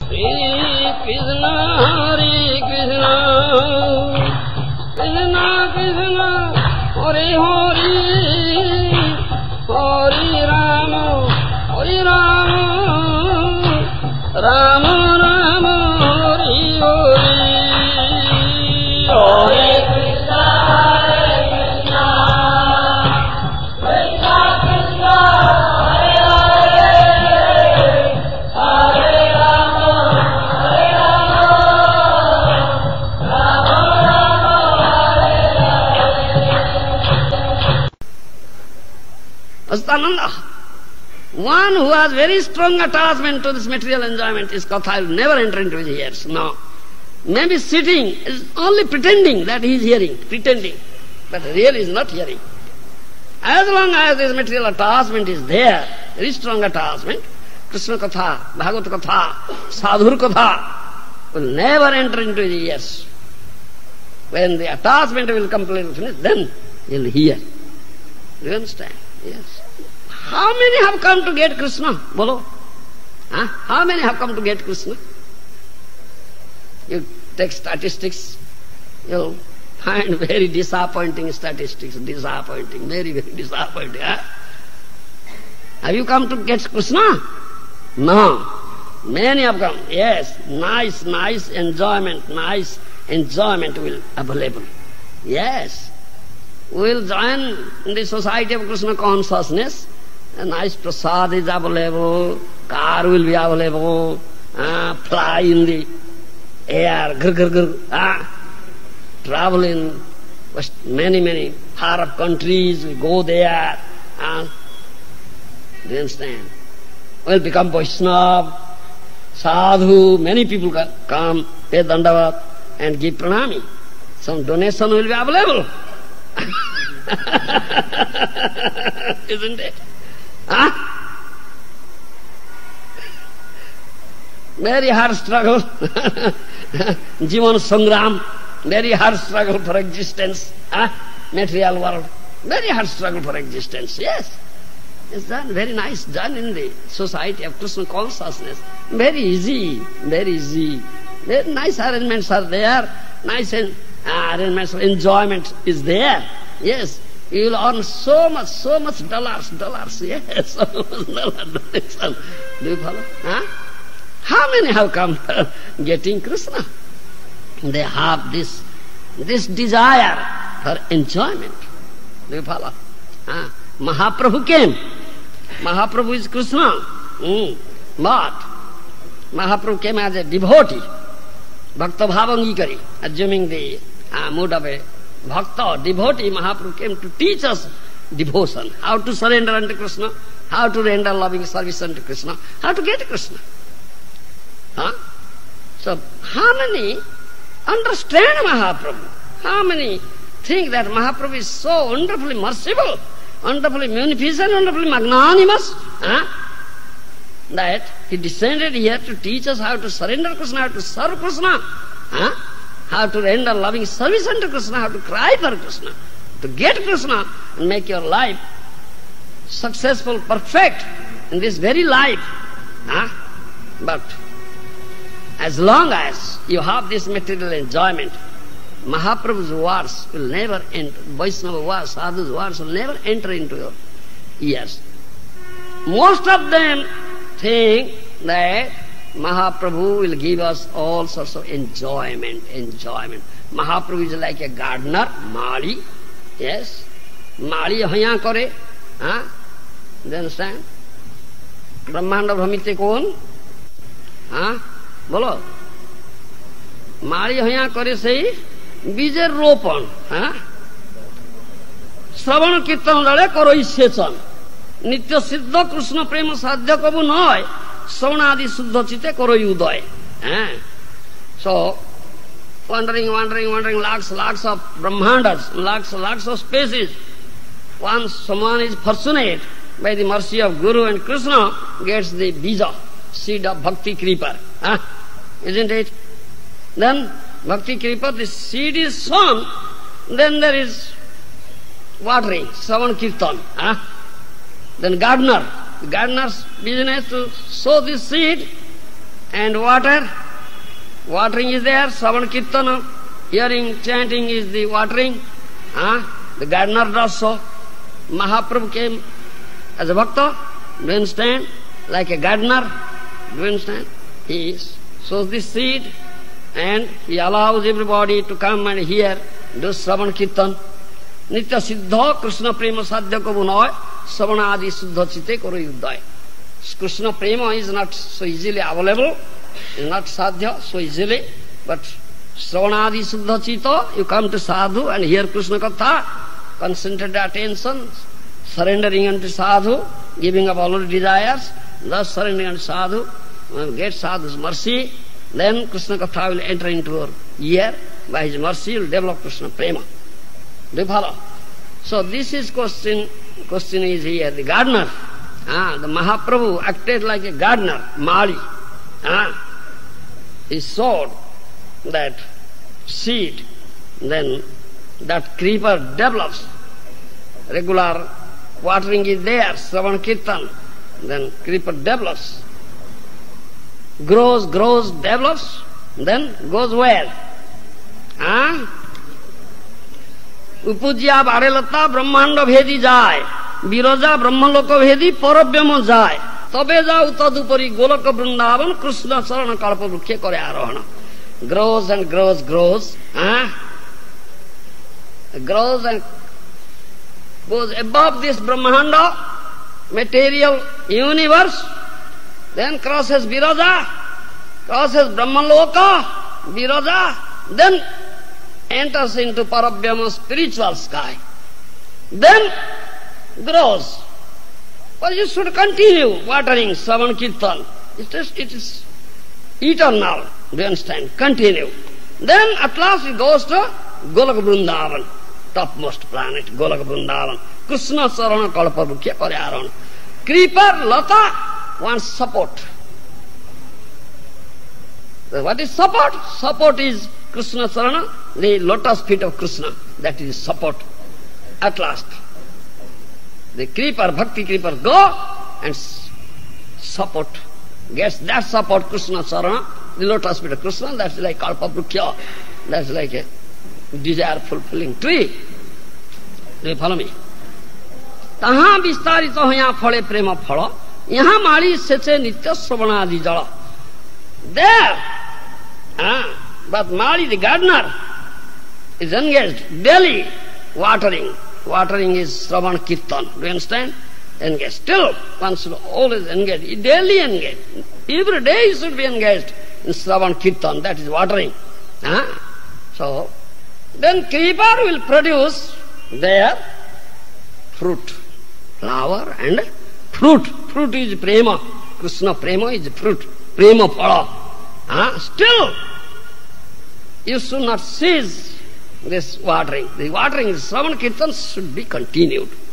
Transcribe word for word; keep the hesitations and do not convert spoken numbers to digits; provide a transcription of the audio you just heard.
Hare Krishna, Hare Krishna, Krishna Krishna, Hare Hare, Hare Rama, Hare Rama, Rama Rama, Hare Hare. Hare Krishna, Hare Krishna, Krishna Krishna, Hare Hare, Hare Rama, Hare Rama, Rama Rama, Hare Hare. Astananda, one who has very strong attachment to this material enjoyment, his katha will never enter into his ears. No. Maybe sitting is only pretending that he is hearing, pretending, but really is not hearing. As long as this material attachment is there, very strong attachment, Krishna katha, Bhagavad katha, Sadhur katha will never enter into his ears. When the attachment will completely finish, then he will hear. Do you understand? Yes. How many have come to get Krishna? Bolo. Huh? How many have come to get Krishna? You take statistics, you'll find very disappointing statistics, disappointing, very, very disappointing. Huh? Have you come to get Krishna? No. Many have come. Yes, nice, nice enjoyment, nice enjoyment will available. Yes. We will join in the society of Krishna consciousness. A nice prasad is available, car will be available, uh, fly in the air, grr, grr, grr, ah, travel in many, many far off countries, we go there, ah, do you understand? We'll become Vaishnava, sadhu, many people come, pay dandavat and give pranami. Some donation will be available. Isn't it? Huh? Very hard struggle. Jivan Sangram, very hard struggle for existence. Huh? Material world, very hard struggle for existence. Yes. It's done, very nice, done in the society of Krishna consciousness. Very easy, very easy. Very nice arrangements are there, nice en uh, arrangements of enjoyment is there. Yes. You will earn so much, so much dollars, dollars, yes, so much dollars, donation. Do you follow? Huh? How many have come getting Krishna? They have this, this desire for enjoyment. Do you follow? Huh? Mahaprabhu came. Mahaprabhu is Krishna. Mm. But Mahaprabhu came as a devotee, Bhakta Bhavangikari, assuming the uh, mood of a Bhakta, devotee. Mahaprabhu came to teach us devotion, how to surrender unto Krishna, how to render loving service unto Krishna, how to get Krishna. Huh? So, how many understand Mahaprabhu? How many think that Mahaprabhu is so wonderfully merciful, wonderfully munificent, wonderfully magnanimous, huh? that he descended here to teach us how to surrender Krishna, how to serve Krishna, huh? how to render loving service unto Krishna, how to cry for Krishna, to get Krishna and make your life successful, perfect in this very life. Huh? But as long as you have this material enjoyment, Mahaprabhu's words will never enter, Vaishnava words, Sadhu's words will never enter into your ears. Most of them think that Mahaprabhu will give us all sorts of enjoyment, enjoyment. Mahaprabhu is like a gardener, Mali, yes. Mali haya kare, huh? Do you understand? Brahmanda Brahmite kon? Huh? Bolo. Mali haya kare sei bijer ropan, huh? Shravan kirtan dale koroi sechan. Nitya siddha Krishna prema sadhya kabu noy. Saunadi suddha chite koroi uday. Eh? So, wandering, wandering, wandering, lakhs, lakhs of Brahmandas, lakhs, lakhs of species. Once someone is fortunate by the mercy of Guru and Krishna, gets the bija, seed of Bhakti Creeper. Huh? Isn't it? Then Bhakti Creeper, the seed is sown, then there is watering, Shravan Kirtan. Huh? Then gardener, the gardener's business to sow this seed, And water, watering is there, Shravan Kirtana, hearing, chanting is the watering. Huh? The gardener does so. Mahaprabhu came as a bhakta, do you understand? Like a gardener, do you understand? He sows the seed and he allows everybody to come and hear, do Shravan Kirtan. Nitya Siddha Krishna Prema Sadhya ko bunay, Shravana Adi Suddha Chite koro yuddhay. Krishna Prema is not so easily available, is not sadhya so easily, but Shravana Adi Suddha Chita, you come to sadhu and hear Krishna Katha, concentrated attention, surrendering unto sadhu, giving up all the desires, thus surrendering unto sadhu, get sadhu's mercy, then Krishna Katha will enter into your ear, by his mercy you will develop Krishna Prema. Do you follow? So this is question, question is here, the gardener. Ah, the Mahaprabhu acted like a gardener, Mali. Ah, he sowed that seed, then that creeper develops. Regular watering is there, Shravan Kirtan, then creeper develops. Grows, grows, develops, then goes where? Ah? Upujya Bharelata Brahmanda Bhedi Jai, Viroja Brahmaloko Bhedi Paravyama Jai, Tabeja Utadupari Golaka Vrindavan Krishna Sarana Kalpa Vrukhe Kore Arohana. Grows and grows, grows, ah? Grows and goes above this Brahmanda, material universe, then crosses Viraja, crosses Brahmaloka, Viraja, then enters into Paravyama spiritual sky. Then grows. But you should continue watering Shravan Kirtan. It is, it is eternal, do you understand? Continue. Then at last it goes to Golaka Vrindavan, topmost planet, Golaka Vrindavan. Krishna Sarana Kalpa Vrukhe Kore Arohana. Creeper, Lata wants support. What is support? Support is Krishna Sarana, the lotus feet of Krishna. That is support. At last, the creeper, bhakti creeper, go and support. Gets that support, Krishna Sarana, the lotus feet of Krishna. That's like Kalpa Vrukya. That's like a desire fulfilling tree. Do you follow me? Taha vistarita hoya phale prema phala, yaha mali seche nitya shravanadi jala. There, ah, but Mali, the gardener, is engaged daily watering. Watering is Shravan Kirtan. Do you understand? Engaged. Still, one should always engage. Daily engaged. Every day you should be engaged in Shravan Kirtan. That is watering. Ah? So, then creeper will produce their fruit. Flower and fruit. Fruit is prema. Krishna prema is fruit. Prema phala. Ah? Still, you should not cease this watering. The watering is Shravan Kirtan should be continued.